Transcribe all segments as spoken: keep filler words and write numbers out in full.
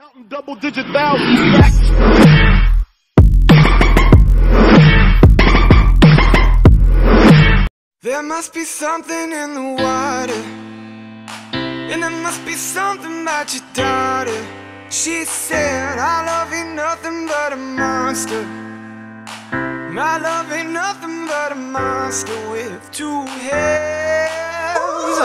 Counting double digit thousand stacks. There must be something in the water, and there must be something about your daughter. She said, our love ain't nothing but a monster. My love ain't nothing but a monster with two heads.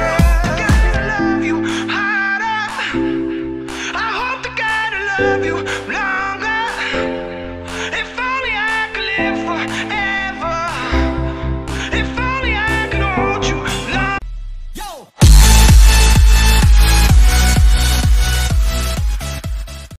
Love you